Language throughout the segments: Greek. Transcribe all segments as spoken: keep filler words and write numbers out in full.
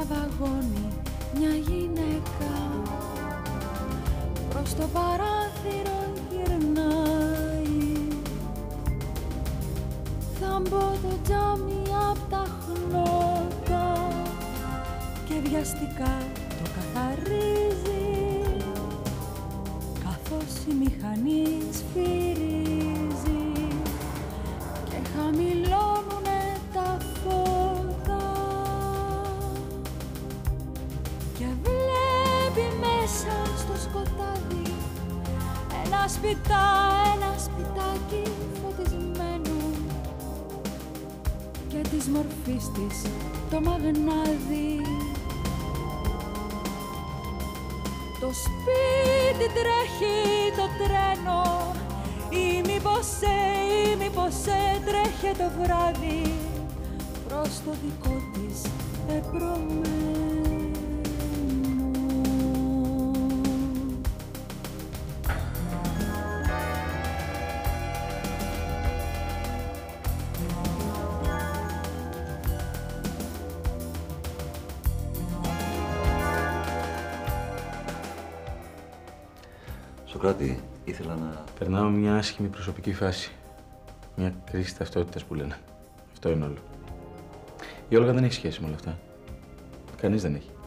βαγόνι μια γυναίκα προς το παράθυρο γυρνάει. Θα μπω το τζάμι απ' τα χνότα και βιαστικά το καθαρίζει καθώς η μηχανή σφυρίζει και χαμηλώνουνε τα φώτα και βλέπει μέσα στο σκοτάδι ένα σπιτά, ένα σπιτάκι φωτισμένο και της μορφής της το μαγνάδι. Το σπίτι τρέχει το τρένο ή μήπως σε, ή μήπως σε τρέχει το βράδυ προς το δικό της πεπρωμένο. Σωκράτη, ήθελα να... Περνάω μια άσχημη προσωπική φάση. Μια κρίση ταυτότητας που λένε. Αυτό είναι όλο. Η Όλγα δεν έχει σχέση με όλα αυτά. Κανείς δεν έχει.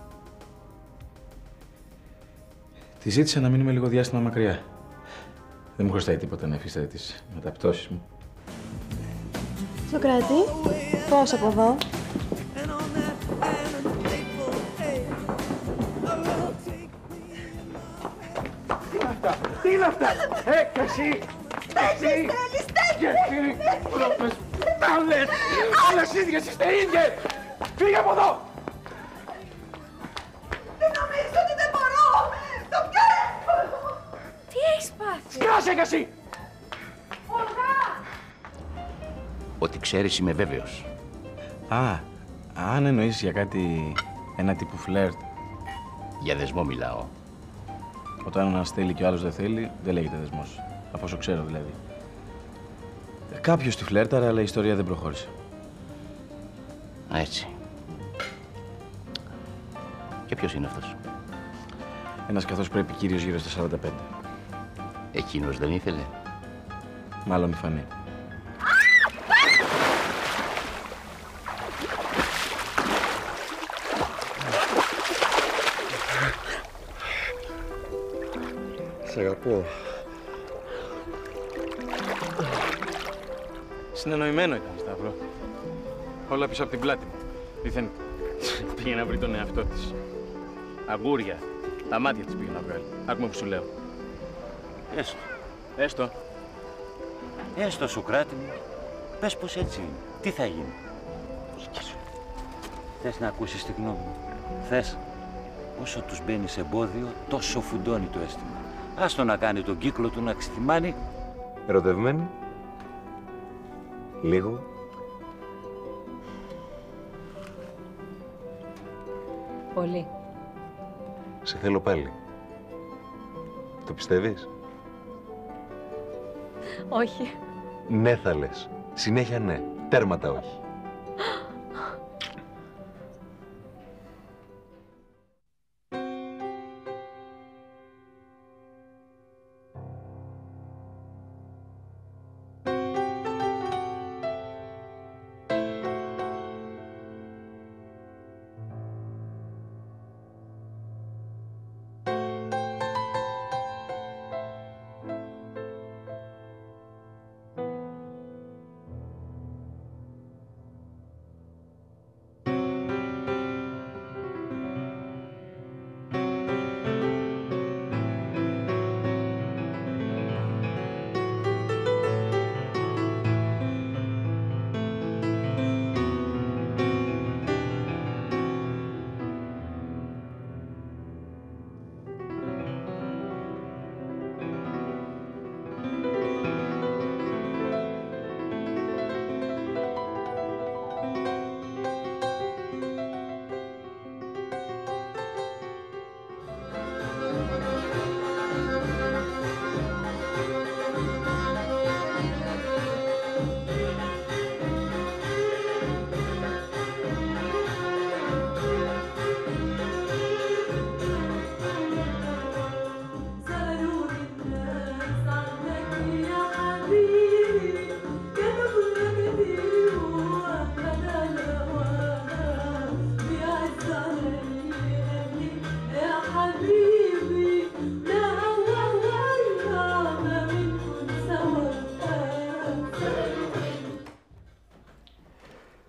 Τη ζήτησα να μείνουμε λίγο διάστημα μακριά. Δεν μου χρωστάει τίποτα να εφίσταται τις μεταπτώσεις μου. Σωκράτη, πώς από εδώ? Τι είναι αυτά! Ε, και εσύ! Στέλνεις, στέλνεις, στέλνεις! Και εσύ! Πρώτες πάλες! Όλες ίδιες είστε ίδιες! Φύγε από εδώ! Δεν νομίζω ότι δεν μπορώ! Το πιάνω! Τι έχεις πάθει? Σκάσε κι εσύ! Ολγά! Ότι ξέρεις είμαι βέβαιος. Α, αν εννοείς για κάτι, ένα τύπου φλερτ. Για δεσμό μιλάω. Όταν ένας θέλει και ο άλλος δεν θέλει, δεν λέγεται δεσμός. Από όσο ξέρω δηλαδή. Κάποιος τη φλέρταρε, αλλά η ιστορία δεν προχώρησε. Α, έτσι. Και ποιος είναι αυτός? Ένας καθώς πρέπει κύριος γύρω στα σαράντα πέντε. Εκείνος δεν ήθελε. Μάλλον η Φανή. Σ' αγαπώ. Συνεννοημένο ήταν, Σταύρο. Όλα πίσω από την πλάτη μου. Δήθεν πήγε να βρει τον εαυτό της. Αγκούρια. Τα μάτια της πήγε να βγάλει. Άκουμε που σου λέω. Έστω. Έστω. Έστω, Σωκράτη μου. Πες πως έτσι είναι. Τι θα γίνει? Θες να ακούσεις τη γνώμη μου? Θες? Όσο τους μπαίνει σε εμπόδιο, τόσο φουντώνει το αίσθημα. Άστο να κάνει τον κύκλο του να ξεθυμάνει. Ερωτευμένη. Λίγο. Πολύ. Σε θέλω πάλι. Το πιστεύεις? Όχι. Ναι θα λες. Συνέχεια ναι. Τέρματα όχι.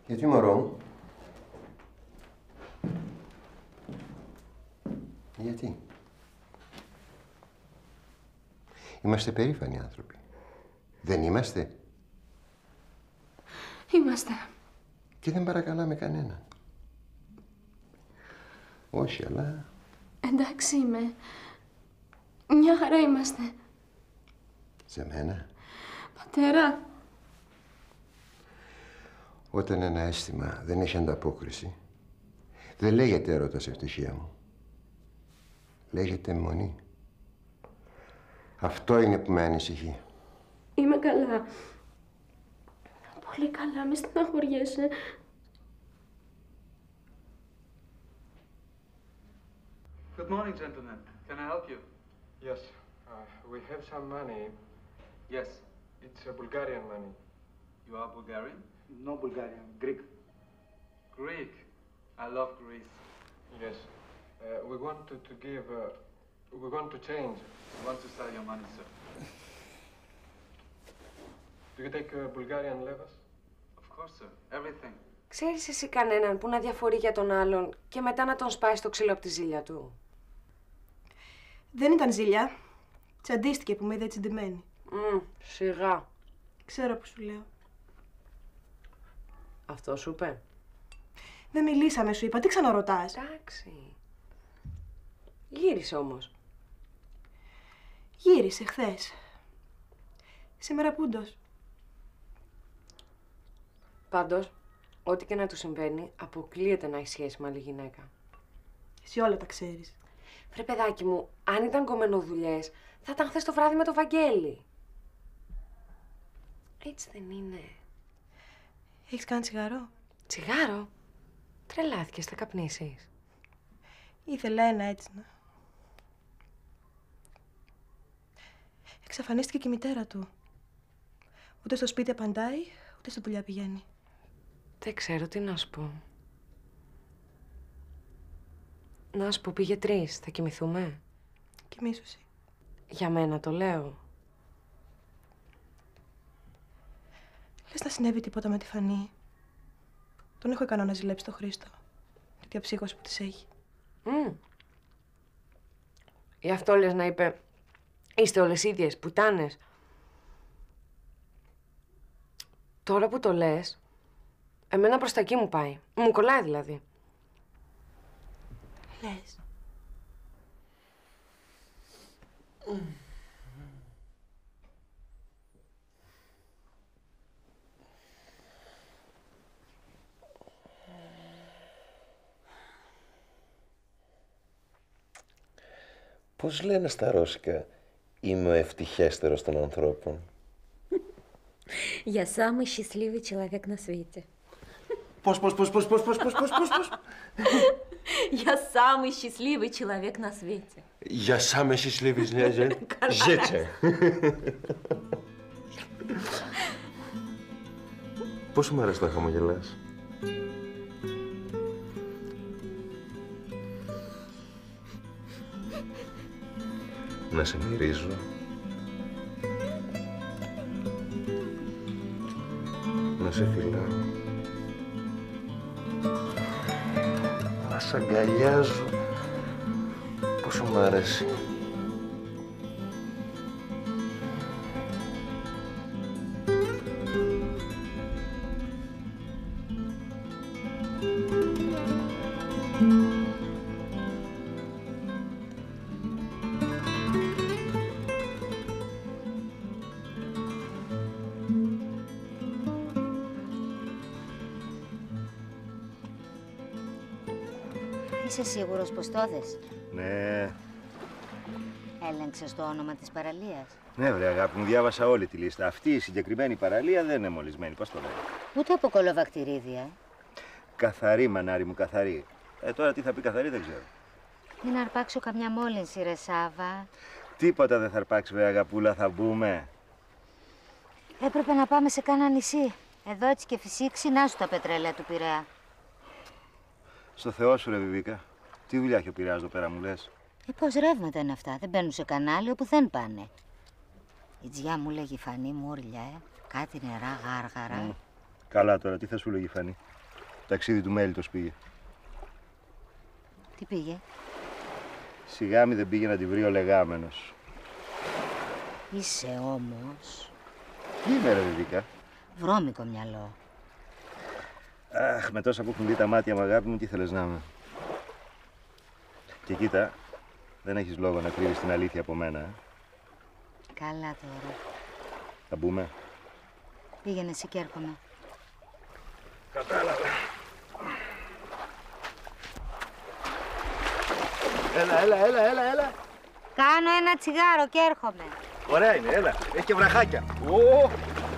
Γιατί, μωρό μου? Γιατί? Είμαστε περήφανοι άνθρωποι. Δεν είμαστε? Είμαστε. Και δεν παρακαλάμε κανέναν. Όχι, αλλά... Εντάξει είμαι. Μια χαρά είμαστε. Σε μένα. Πατέρα. Όταν ένα αίσθημα δεν έχει ανταπόκριση, δεν λέγεται έρωτας, ευτυχία μου. Λέγεται αιμονή. Αυτό είναι που με ανησυχεί. Είμαι καλά. Πολύ καλά, μη στεναχωριέσαι. Good morning, gentlemen. Can I help you? Yes, uh, we have some money. Yes. It's a Bulgarian money. You are Bulgarian? No Bulgarian, Greek. Greek. I love Greece. Yes. Uh, we want to, to give, uh, we want to change. You want to sell your money, sir? Do you take uh, Bulgarian levas? Of course, sir. Everything. Ξέρεις εσύ κανέναν που να διαφορεί για τον άλλον και μετά να τον σπάσει το ξύλο από τη ζήλια του? Δεν ήταν ζήλια. Τσαντίστηκε που με είδε έτσι ντυμένη. Mm, σιγά. Ξέρω που σου λέω. Αυτό σου είπε? Δεν μιλήσαμε, σου είπα. Τι ξαναρωτάς? Εντάξει. Γύρισε όμως. Γύρισε χθες. Σήμερα πούντος. Πάντως, ό,τι και να του συμβαίνει, αποκλείεται να έχει σχέση με άλλη γυναίκα. Εσύ όλα τα ξέρεις. Βρε παιδάκι μου, αν ήταν κομμενοδουλειές, θα ήταν χθες το βράδυ με το Βαγγέλη. Έτσι δεν είναι? Έχεις κάνει τσιγάρο? Τσιγάρο? Τρελάθηκες, θα καπνίσεις? Ήθελα ένα έτσι να... Εξαφανίστηκε και η μητέρα του. Ούτε στο σπίτι απαντάει, ούτε στη δουλειά πηγαίνει. Δεν ξέρω τι να σου πω. Να σου πω, πήγε τρεις. Θα κοιμηθούμε? Κοιμήσου. Για μένα το λέω. Λες να συνέβη τίποτα με τη Φανή? Τον έχω ικανό να ζηλέψει το Χρήστο. Για τη αψύχωση που της έχει. Mm. Γι' αυτό λες να είπε, είστε όλες ίδιες, πουτάνες. Τώρα που το λες, εμένα προς τα εκεί μου πάει. Μου κολλάει δηλαδή. Λες. Mm. Πώς λένε στα ρώσικα, είμαι ο ευτυχέστερος των ανθρώπων? Я самый счастливый человек на свете. Πώς, πώς, πώς, πώς, πώς, πώς, πώς, πώς, πώς. Я самый счастливый человек на свете. Я самый счастливый человек. Ζήτσε. Πόσο μου αρέσει να χαμογελάς. Να σε μυρίζω. Να σε φιλάω. Να σ' αγκαλιάζω. Πόσο μου αρέσει. Είσαι σίγουρος πως το δες? Ναι. Έλεγξες το όνομα της παραλίας? Ναι, βρε αγάπη μου, διάβασα όλη τη λίστα. Αυτή η συγκεκριμένη παραλία δεν είναι μολυσμένη. Πώς το λέει? Ούτε από κολοβακτηρίδια. Καθαρή, μανάρι μου, καθαρή. Ε, τώρα τι θα πει καθαρή δεν ξέρω. Μην αρπάξω καμιά μόλυνση, ρε Σάβα. Τίποτα δεν θα αρπάξει, βρε αγαπούλα, θα μπούμε. Έπρεπε να πάμε σε κάνα νησί. Εδώ έτσι και φυσήξει, να σου τα πετρέλαια του Πειραιά. Στο Θεό σου, ρε Βιβίκα. Τι δουλειά έχει ο Πειραιάς εδώ πέρα, μου λες? Ε, πώς ρεύματα είναι αυτά, δεν μπαίνουν σε κανάλι όπου δεν πάνε. Η Τζιά μου λέγει Φανή μου όρλια, ε. Κάτι νερά γάργαρα. Mm. Καλά τώρα, τι θα σου λέγει η Φανή. Ταξίδι του Μέλιτος πήγε. Τι πήγε? Σιγάμι δεν πήγε να τη βρει ο λεγάμενος. Είσαι όμως... Τι είμαι ρε Βιβίκα. Βρώμικο μυαλό. Αχ, με τόσα που έχουν δει τα μάτια μου, αγάπη μου, τι θέλεις να είμαι. Και κοίτα, δεν έχεις λόγο να κρύβεις την αλήθεια από μένα, ε. Καλά τώρα. Θα μπούμε. Πήγαινε εσύ και έρχομαι. Κατάλαβα. Έλα, έλα, έλα, έλα, έλα. Κάνω ένα τσιγάρο και έρχομαι. Ωραία είναι, έλα. Έχει και βραχάκια. Ω!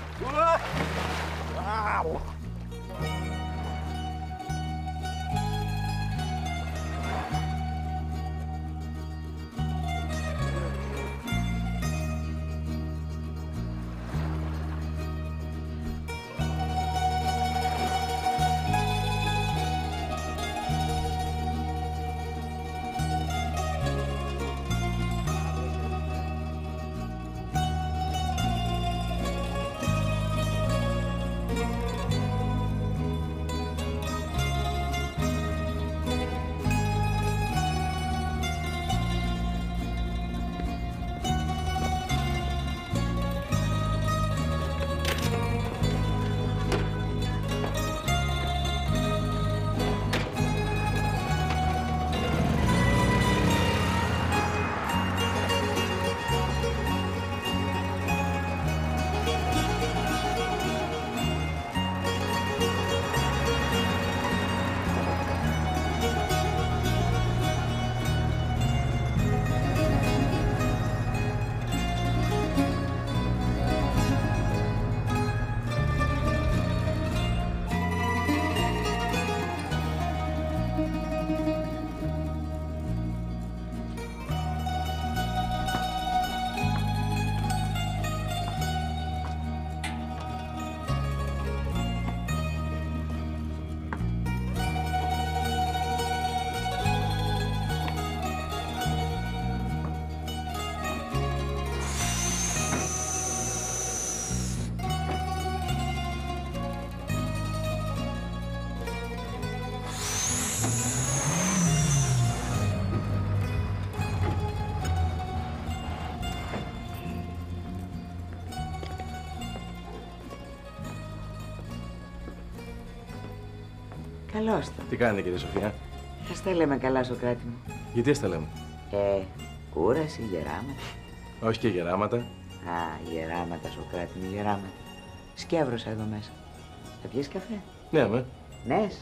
Καλώς το. Τι κάνετε, κύριε Σοφία? Ας τα λέμε καλά, Σωκράτη μου. Γιατί ας τα λέμε? Ε, κούραση, γεράματα. Όχι και γεράματα. Α, γεράματα, Σωκράτη μου, γεράματα. Σκεύρωσα εδώ μέσα. Θα πιεις καφέ? Ναι, με. Νες.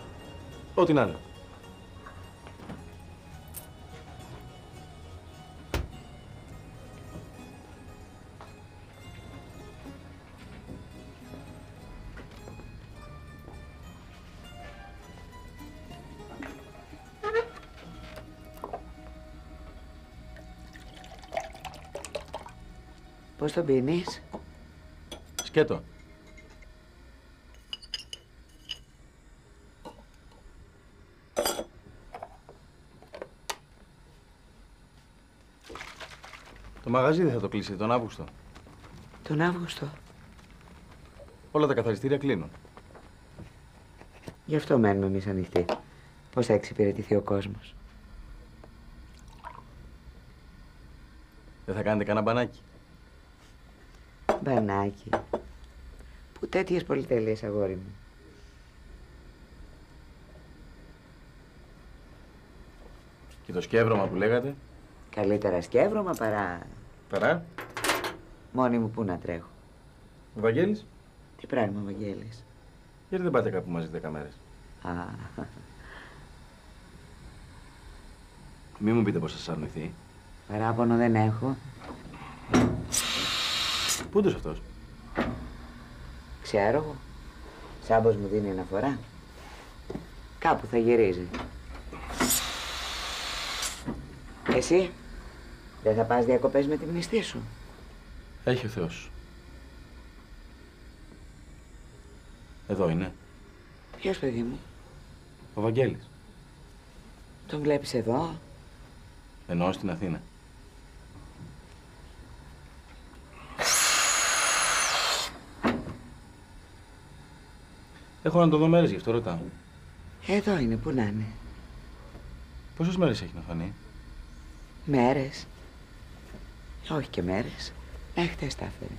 Ό,τι να είναι. Πώς τον πίνεις? Σκέτο. Το μαγαζί δεν θα το κλείσετε τον Αύγουστο? Τον Αύγουστο. Όλα τα καθαριστήρια κλείνουν. Γι' αυτό μένουμε εμείς ανοιχτοί. Πώς θα εξυπηρετηθεί ο κόσμος. Δεν θα κάνετε κανένα μπανάκι? Μπανάκι. Που τέτοιες πολυτέλειες, αγόρι μου. Και το σκεύρωμα που λέγατε? Καλύτερα σκεύρωμα παρά... Παρά? Μόνη μου πού να τρέχω. Ο Βαγγέλης? Τι πράγμα, Βαγγέλης? Γιατί δεν πάτε κάπου μαζί δέκα μέρες? Α. Μη μου πείτε πως σας αρνηθεί. Παράπονο δεν έχω. Πού είναι αυτός? Ξέρω εγώ. Σάμπος μου δίνει αναφορά. Κάπου θα γυρίζει. Εσύ, δεν θα πας διακοπές με τη μνηστή σου? Έχει ο Θεός. Εδώ είναι. Ποιος, παιδί μου? Ο Βαγγέλης. Τον βλέπεις εδώ? Εννοώ στην Αθήνα. Έχω να το δω μέρες, γι' αυτό ρωτάω. Εδώ είναι, πού να είναι. Πόσες μέρες έχει να φανεί? Μέρες. Όχι και μέρες. Ε, χτες τα έφερε.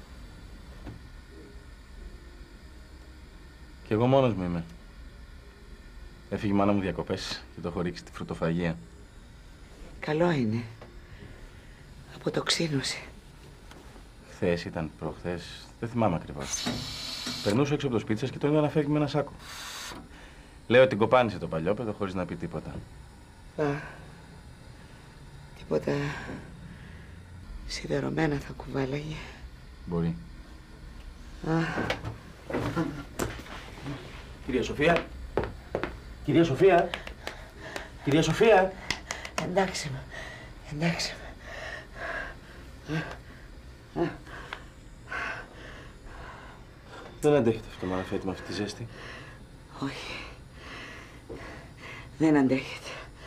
Κι εγώ μόνος μου είμαι. Έφυγε η μάνα μου διακοπές και το έχω ρίξει στη φρουτοφαγία. Καλό είναι. Αποτοξίνωσε. Χθες ήταν, προχθές, δεν θυμάμαι ακριβώς. Περνούσα έξω από το σπίτι σας και τον είδα να φεύγει με ένα σάκο. Λέω την κοπάνισε το παλιόπαιδο χωρίς να πει τίποτα. Α, τίποτα σιδερωμένα θα κουβάλαγε. Μπορεί. Α. Κυρία Σοφία. Κυρία Σοφία. Κυρία Σοφία. Εντάξει, εντάξει. Δεν αντέχετε αυτό το μαραφέτη με αυτή τη ζέστη. Όχι. Δεν αντέχεται.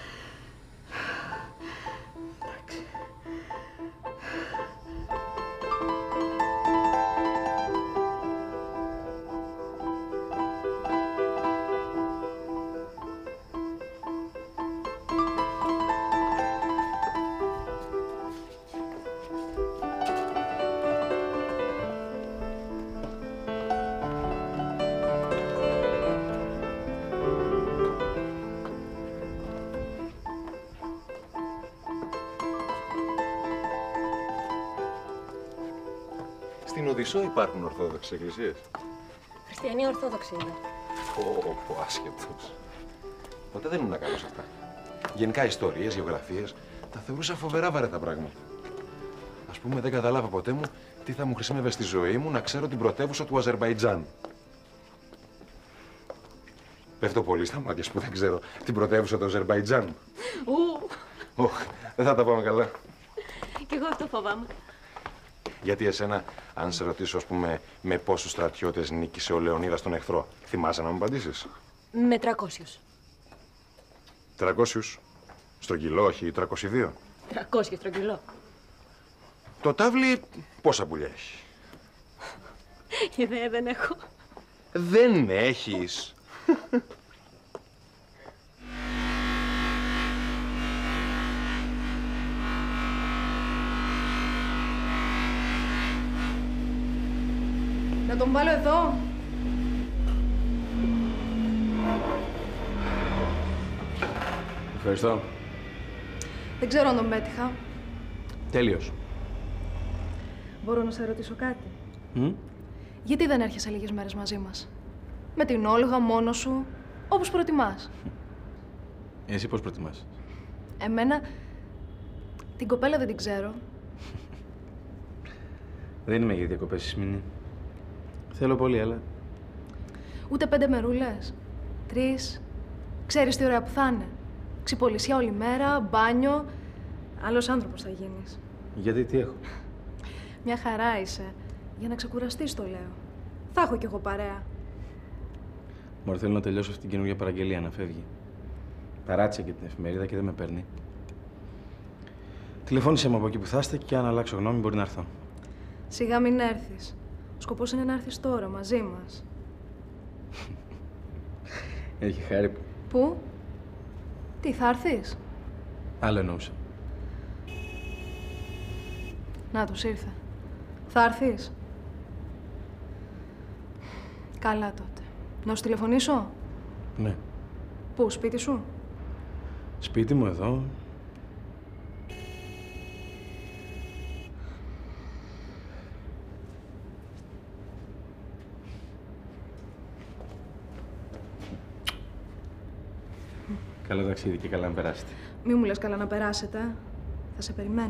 Στην Οδυσσό υπάρχουν ορθόδοξες εκκλησίες. Χριστιανοί Ορθόδοξοι είναι. Πω, πω, άσχετος. Ποτέ δεν ήμουν να κάνω σε αυτά. Γενικά ιστορίες, γεωγραφίες, τα θεωρούσα φοβερά βαρετά πράγματα. Ας πούμε, δεν καταλάβα ποτέ μου τι θα μου χρησιμεύε στη ζωή μου να ξέρω την πρωτεύουσα του Αζερμπαϊτζάν. Πέφτω πολύ στα μάτια που δεν ξέρω την πρωτεύουσα του Αζερμπαϊτζάν. Ου! Ωχ, δεν θα τα πάμε καλά. Κι εγώ αυτό φοβάμαι. Γιατί εσένα, αν σε ρωτήσω, ας πούμε, με πόσους στρατιώτες νίκησε ο Λεωνίδας τον εχθρό, θυμάσαι να μου απαντήσεις? Με τρακόσιους. Τρακόσιους. Στρογγυλό, όχι τρακόσιοι δύο. Τρακόσιους στρογγυλό. Το τάβλι πόσα πουλιά έχει? Ιδέα δεν έχω. Δεν έχεις. Να τον βάλω εδώ. Ευχαριστώ. Δεν ξέρω αν τον πέτυχα. Τέλειος. Μπορώ να σε ρωτήσω κάτι? Mm? Γιατί δεν έρχεσαι λίγες μέρες μαζί μας? Με την Όλγα, μόνος σου, όπως προτιμάς. Εσύ πώς προτιμάς? Εμένα, την κοπέλα δεν την ξέρω. Δεν είμαι για διακοπές, Σμήνη. Θέλω πολύ, αλλά... Ούτε πέντε μερούλες. Τρεις. Ξέρεις τι ωραία που θα είναι. Ξυπολισιά όλη μέρα, μπάνιο. Άλλος άνθρωπος θα γίνεις. Γιατί, τι έχω? Μια χαρά είσαι. Για να ξεκουραστείς το λέω. Θα έχω κι εγώ παρέα. Μωρέ, θέλω να τελειώσω αυτή την καινούργια παραγγελία, να φεύγει. Παράτησα και την εφημερίδα και δεν με παίρνει. Τηλεφώνησε μου από εκεί που θα είστε και αν αλλάξω γνώμη μπορεί να έρθω. Σιγά μην έρθεις. Ο σκοπός είναι να έρθεις τώρα, μαζί μας. Έχει χάρη που... Πού? Τι, θα έρθεις? Άλλο εννοούσα. Να τους ήρθε. Θα έρθεις? Καλά τότε. Να σου τηλεφωνήσω? Ναι. Πού, σπίτι σου? Σπίτι μου εδώ. Καλό ταξίδι και καλά να περάσετε. Μη μου λες καλά να περάσετε. Θα σε περιμένω.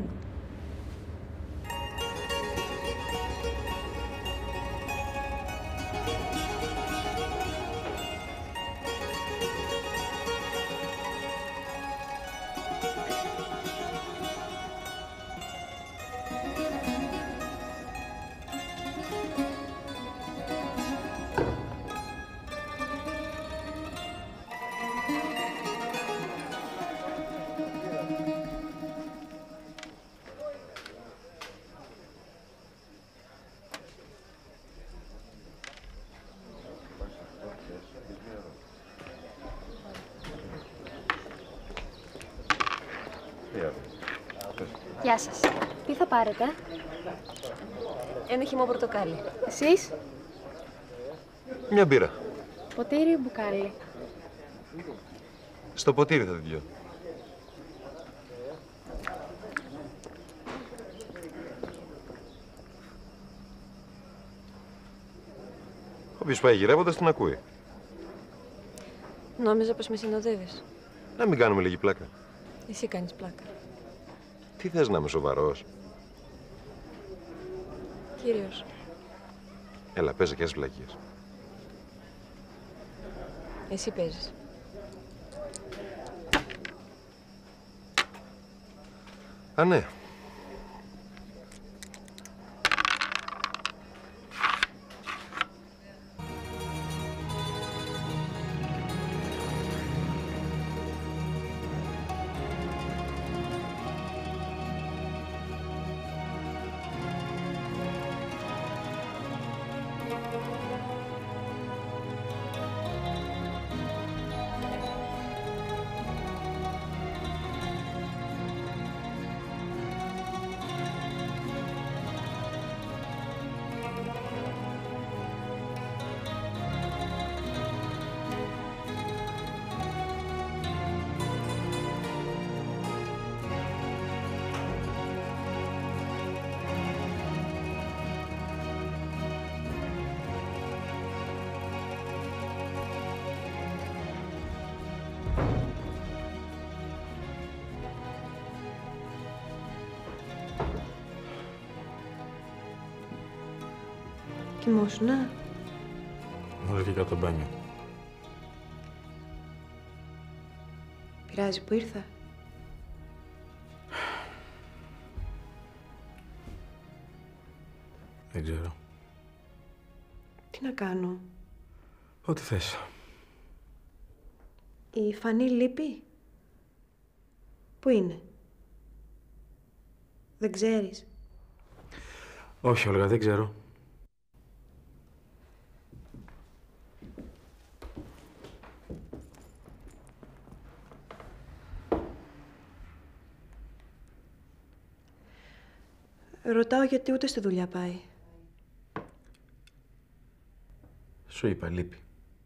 Γεια σας. Τι θα πάρετε? Ένα χυμό πορτοκάλι. Εσείς? Μια μπύρα. Ποτήρι ή μπουκάλι? Στο ποτήρι θα την πιω. Όποιος πάει γυρεύοντας την ακούει. Νόμιζα πως με συνοδεύεις. Να μην κάνουμε λίγη πλάκα. Εσύ κάνεις πλάκα. Τι θες, να είμαι σοβαρός? Κύριος. Έλα, παίζε και τις βλακίες. Εσύ παίζεις. Α, ναι. Κοιμόσουνα. Μόλις βγήκα από το μπάνιο. Πειράζει που ήρθα? Δεν ξέρω. Τι να κάνω? Ό,τι θες. Η Φανή λείπει? Πού είναι? Δεν ξέρεις? Όχι, Όλγα, δεν ξέρω. Ρωτάω γιατί ούτε στη δουλειά πάει. Σου είπα, λείπει.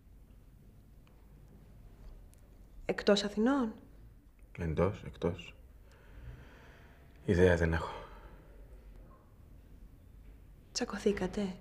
Εκτός Αθηνών? Εντός, εκτός. Ιδέα δεν έχω. Τσακωθήκατε?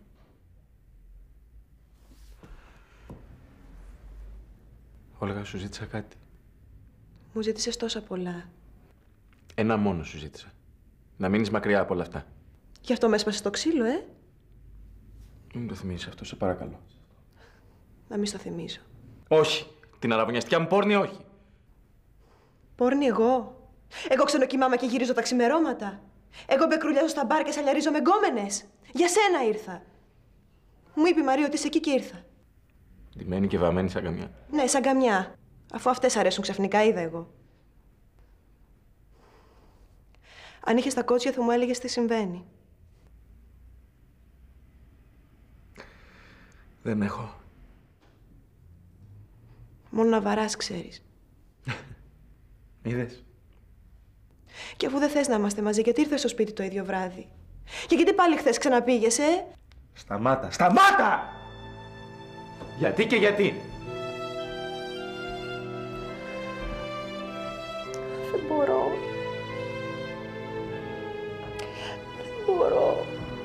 Όλγα, σου ζήτησα κάτι. Μου ζήτησες τόσα πολλά. Ένα μόνο σου ζήτησα. Να μείνεις μακριά από όλα αυτά. Γι' αυτό με έσπασες το ξύλο, ε? Μην μου το θυμίσεις αυτό, σε παρακαλώ. Να μην στο θυμίσω. Όχι. Την αραβωνιαστιά μου πόρνη, όχι. Πόρνη εγώ? Εγώ ξενοκοιμάμαι και γυρίζω τα ξημερώματα. Εγώ μπεκρουλιάζω στα μπαρ και σαλιαρίζω με γκόμενες. Για σένα ήρθα. Μου είπε η Μαρία ότι είσαι εκεί και ήρθα. Ντυμένη και βαμμένη σαν καμιά. Ναι, σαν καμιά. Αφού αυτές αρέσουν ξαφνικά, είδα εγώ. Αν είχες τα κότσια θα μου έλεγες τι συμβαίνει. Δεν έχω. Μόνο να βαράς ξέρεις. Είδες. Και αφού δεν θες να είμαστε μαζί, γιατί ήρθες στο σπίτι το ίδιο βράδυ? Και γιατί πάλι χθες ξαναπήγες, ε? Σταμάτα. Σταμάτα! Γιατί και γιατί. Δεν μπορώ. Δεν μπορώ.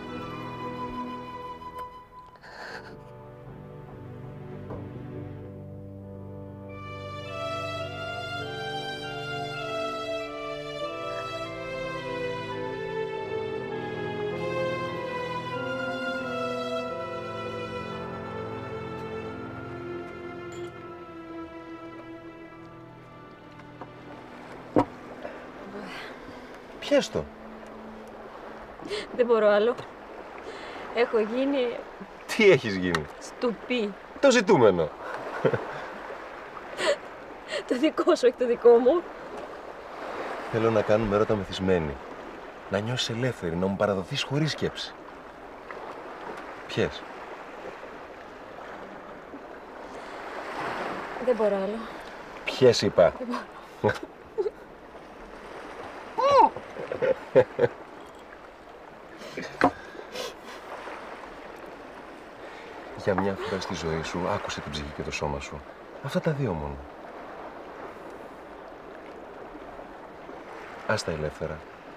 Πιες το. Δεν μπορώ άλλο. Έχω γίνει... Τι έχεις γίνει? Στουπί. Το ζητούμενο. Το δικό σου, όχι το δικό μου. Θέλω να κάνουμε έρωτα μεθυσμένοι. Να νιώσεις ελεύθερη, να μου παραδοθείς χωρίς σκέψη. Πιες. Δεν μπορώ άλλο. Πιες, είπα. Δεν μπορώ. Για μια φορά στη ζωή σου, άκουσε την ψυχή και το σώμα σου. Αυτά τα δύο μόνο. Ας τα ελεύθερα.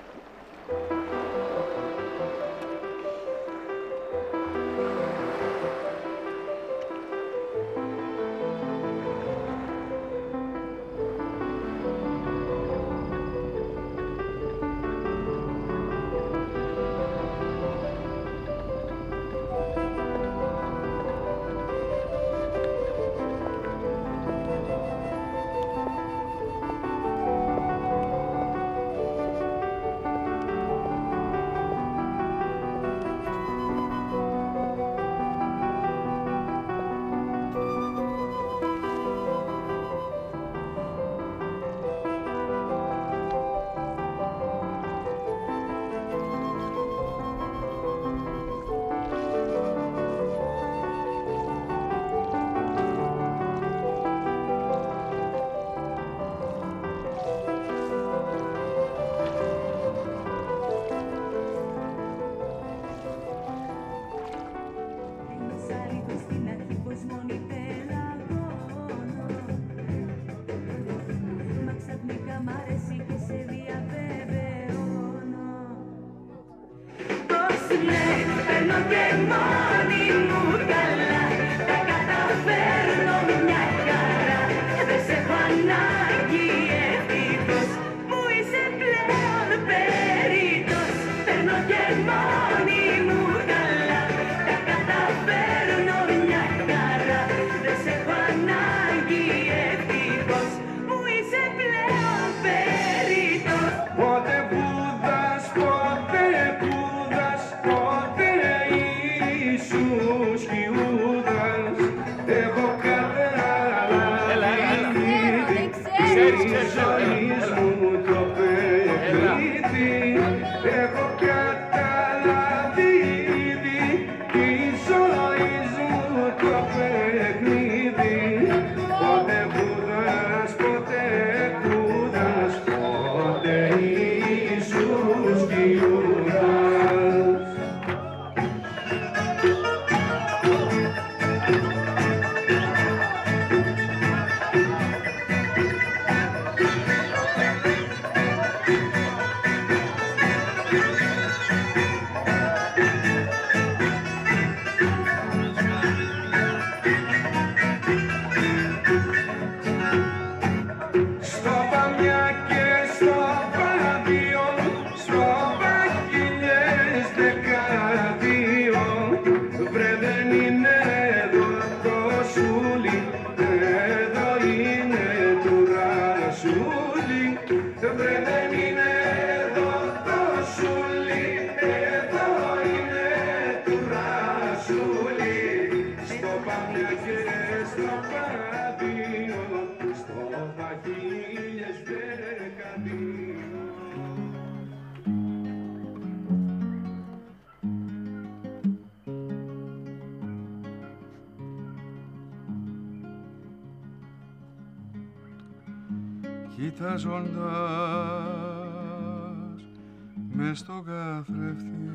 Κοιτάζοντας μες στον καθρέφτη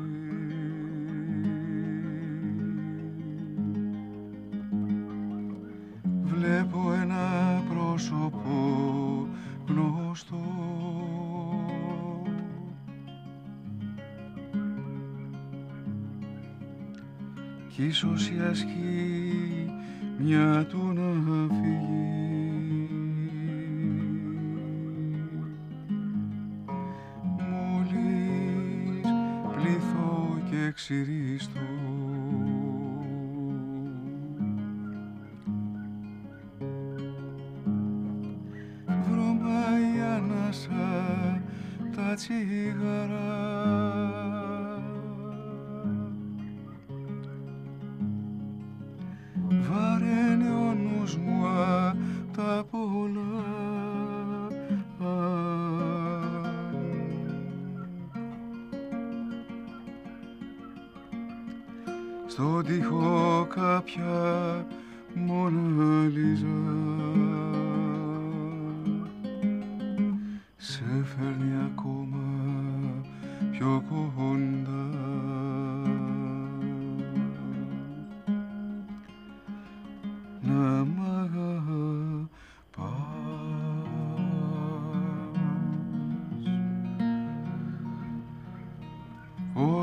βλέπω ένα πρόσωπο γνωστό κι ίσως η ασκή μια του να φύγει. Ξυρίστο βρωμάει ανάσα τα τσιγάρα βαραίνει ο νους μου τα πολλά στον τοίχο κάποια Μόνα Λίζα σε φέρνει ακόμα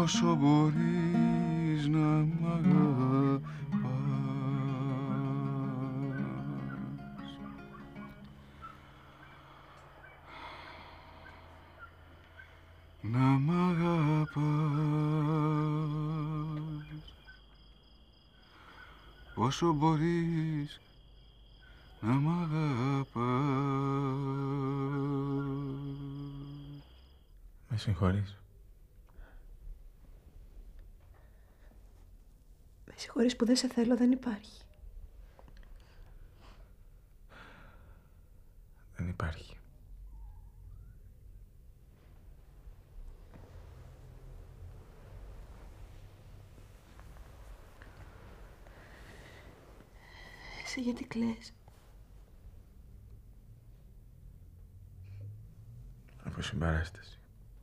πόσο μπορείς να μ' αγαπάς, να μ' αγαπάς, πόσο μπορείς να μ' αγαπάς. Με συγχωρείς. Με συγχωρείς που δεν σε θέλω, δεν υπάρχει. Δεν υπάρχει. Εσύ γιατί κλαις? Από συμπαράσταση.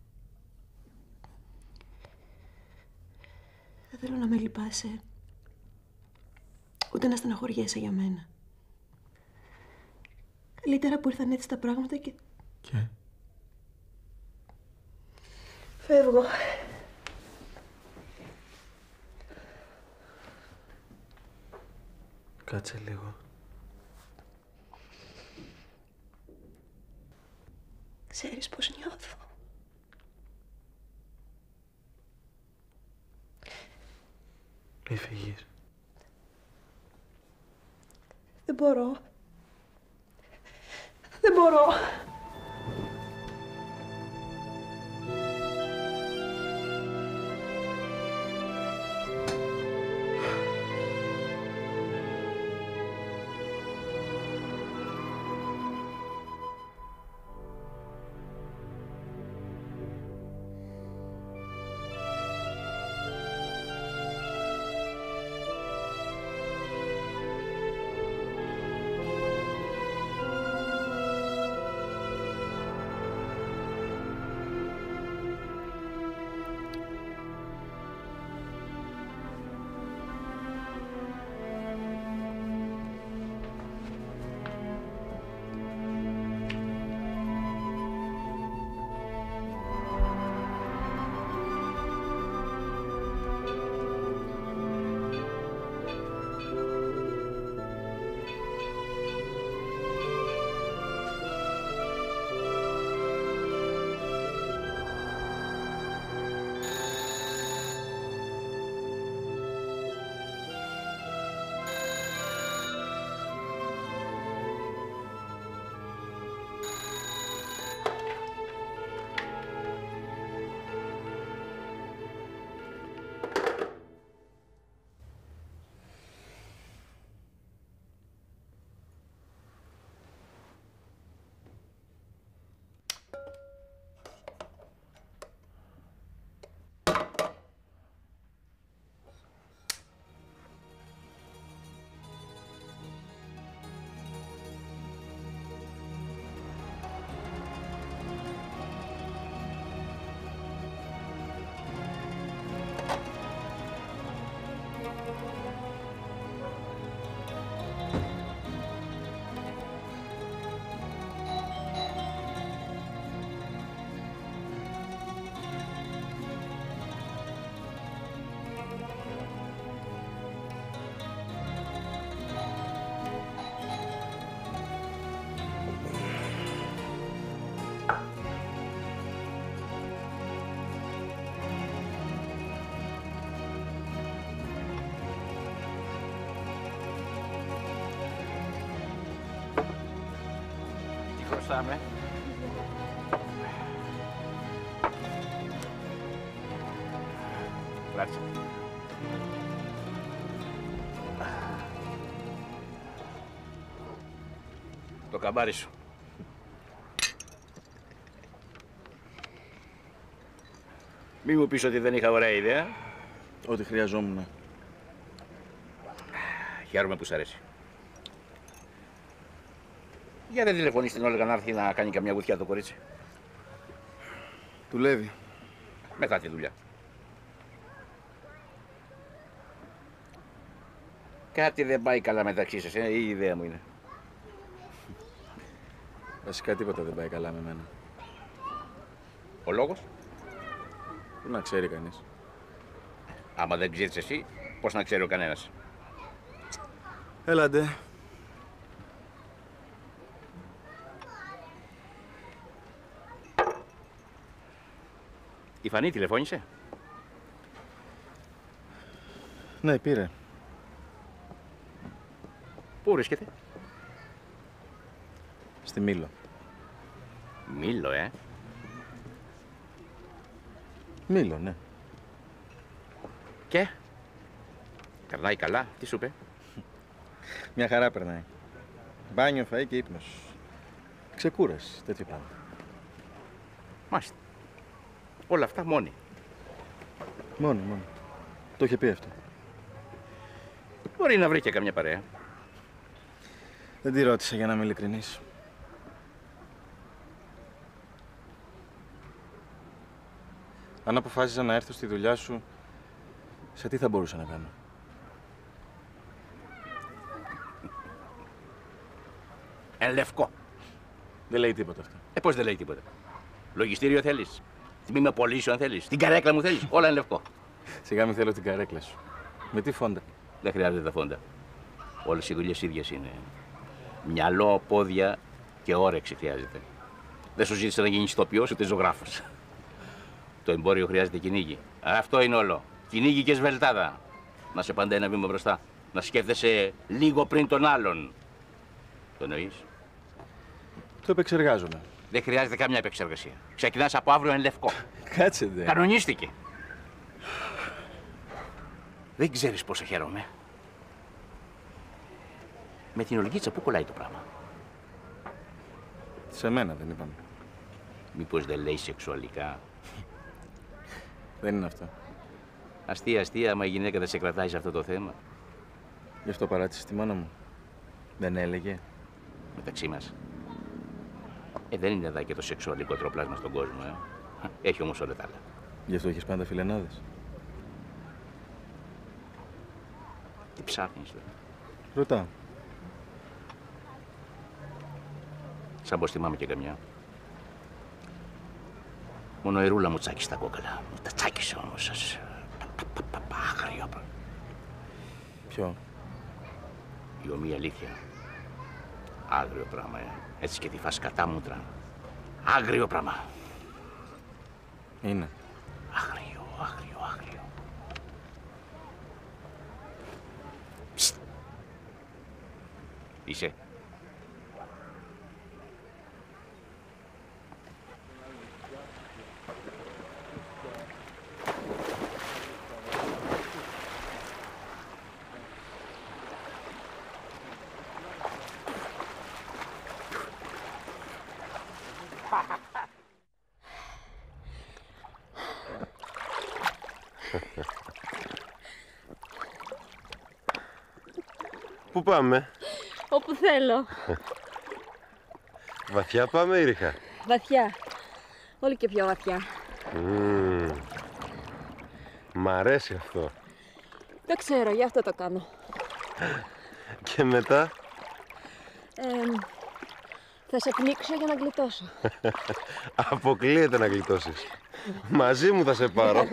Δεν θέλω να με λυπάσαι. Ούτε να στεναχωριέσαι για μένα. Καλύτερα που ήρθαν έτσι τα πράγματα και... Και? Φεύγω. Κάτσε λίγο. Ξέρεις πώς νιώθω. Μη φύγεις. Δεν μπορώ. Δεν μπορώ. Χρωστάμε. Κράτσε. Το καμπάρι σου. Μη μου πεις ότι δεν είχα ωραία ιδέα. Ό,τι χρειαζόμουν. Χαίρομαι που σ' αρέσει. Για δεν τηλεφωνείς την Όλγα να έρθει να κάνει καμιά βουτιά το κορίτσι. Δουλεύει. Μετά τη δουλειά. Κάτι δεν πάει καλά μεταξύ σας, ε, η ιδέα μου είναι. Βασικά τίποτα δεν πάει καλά με μένα. Ο λόγος? Πού να ξέρει κανείς. Άμα δεν ξέρεις εσύ, πώς να ξέρει ο κανένας. Έλαντε. Η Φανή τηλεφώνησε. Ναι, πήρε. Πού βρίσκεται? Στη Μήλο. Μήλο, ε. Μήλο, ναι. Και? Περνάει καλά, τι σου είπε? Μια χαρά περνάει. Μπάνιο, φαΐ και ύπνος. Ξεκούραση, τέτοιο πράγμα. Μάλιστα. Όλα αυτά μόνη. Μόνο, μόνο. Το είχε πει αυτό. Μπορεί να βρει και καμιά παρέα. Δεν τη ρώτησα για να είμαι ειλικρινής. Αν αποφάσιζα να έρθω στη δουλειά σου, σε τι θα μπορούσα να κάνω? Εν λευκό. Δεν λέει τίποτα αυτό. Ε, πώς δεν λέει τίποτα? Λογιστήριο θέλεις? Τμήμα πωλήσεων θέλεις? Την καρέκλα μου θέλεις? Όλα εν λευκό. Σιγά μην θέλω την καρέκλα σου. Με τι φόντα? Δεν χρειάζεται τα φόντα. Όλες οι δουλειές ίδιες είναι. Μυαλό, πόδια και όρεξη χρειάζεται. Δεν σου ζήτησε να γίνεις ηθοποιός ούτε ζωγράφος. Το εμπόριο χρειάζεται κυνήγι. Αυτό είναι όλο. Κυνήγι και σβελτάδα. Να σε πάντα ένα βήμα μπροστά. Να σκέφτεσαι λίγο πριν τον άλλον. Το εννοείς? Το επεξεργάζομαι. Δεν χρειάζεται καμιά επεξεργασία. Ξεκινάς από αύριο εν λευκό. Κάτσε δε. Κανονίστηκε. Δεν ξέρεις πόσο χαίρομαι. Με την Ολγίτσα πού κολλάει το πράγμα? Σε μένα δεν είπαμε. Μήπως δεν λέει σεξουαλικά? Δεν είναι αυτό. Αστεία, αστεία, άμα η γυναίκα δεν σε κρατάει σε αυτό το θέμα. Γι' αυτό παράτησε τη μάνα μου. Δεν έλεγε. Μεταξύ μας. Ε, δεν είναι εδώ και το σεξουαλικό τροπλάσμα στον κόσμο, ε. Έχει όμως όλα τα άλλα. Γι' αυτό έχεις πάντα φιλενάδες. Τι ψάχνεις, δε? Ρωτάω. Σαν πως θυμάμαι και καμιά. Μόνο η Ρούλα μου τσάκισε τα κόκαλα. Μου τα τσάκισε όμως, σας. Άγριο. Ποιο? Η ομοία αλήθεια. Άγριο πράγμα, ε. Έτσι και τη φας κατά μούτρα. Άγριο πράγμα. Είναι. Άγριο, άγριο, άγριο. Ψτ. Είσαι. Πού πάμε? Όπου θέλω. Βαθιά πάμε ή ρίχα? Βαθιά. Όλο και πιο βαθιά. Mm. Μ' αρέσει αυτό. Δεν ξέρω, γι' αυτό το κάνω. Και μετά? Ε, θα σε πνίξω για να γλιτώσω. Αποκλείεται να γλιτώσεις. Μαζί μου θα σε πάρω.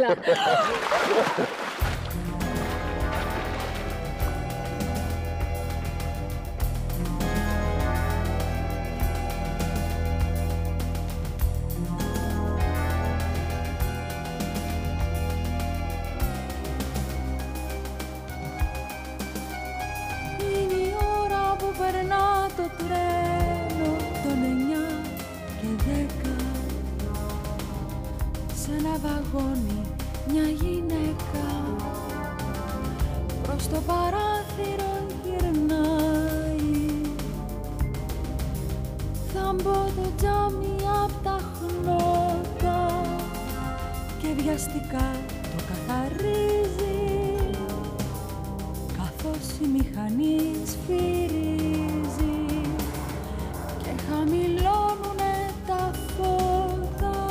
Μια γυναίκα προς το παράθυρο γυρνάει. Θα μπω το τζάμι απ' τα χνότα και βιαστικά το καθαρίζει, καθώς η μηχανή σφυρίζει και χαμηλώνουνε τα φώτα.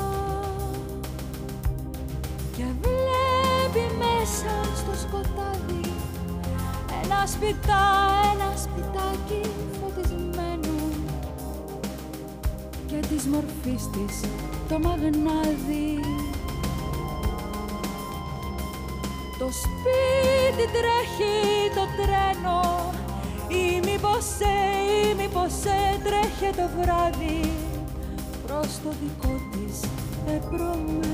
Και βλέπει μέσα στο σκοτάδι ένα σπιτά, ένα σπιτάκι φωτισμένο και της μορφής της το μαγνάδι. Στο σπίτι τρέχει το τρένο ή μήπως σε, ή μήπως σε τρέχει το βράδυ προς το δικό της επρωμένο.